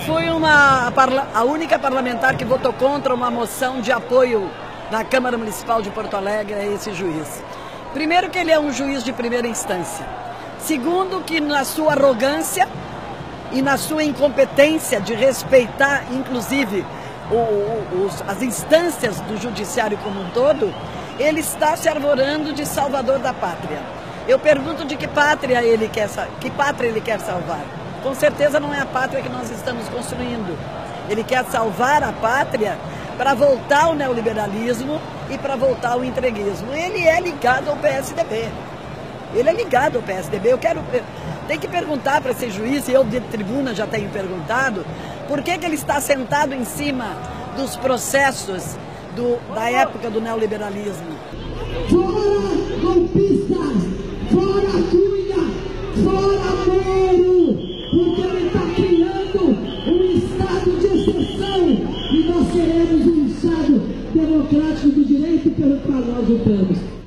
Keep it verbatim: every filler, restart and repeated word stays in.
fui uma, a única parlamentar que votou contra uma moção de apoio na Câmara Municipal de Porto Alegre a esse juiz. Primeiro, que ele é um juiz de primeira instância. Segundo, que na sua arrogância e na sua incompetência de respeitar, inclusive, o, o, os, as instâncias do judiciário como um todo, ele está se arvorando de salvador da pátria. Eu pergunto de que pátria ele quer, que pátria ele quer salvar. Com certeza não é a pátria que nós estamos construindo. Ele quer salvar a pátria para voltar ao neoliberalismo e para voltar ao entreguismo. Ele é ligado ao P S D B. Ele é ligado ao P S D B. Eu quero, tem que perguntar para esse juiz, e eu de tribuna já tenho perguntado, por que que ele está sentado em cima dos processos do, da época do neoliberalismo. Fora golpista! Fora Cunha! Fora Moro! Porque ele está criando um estado de exceção e nós queremos um estado democrático do direito pelo qual nós lutamos.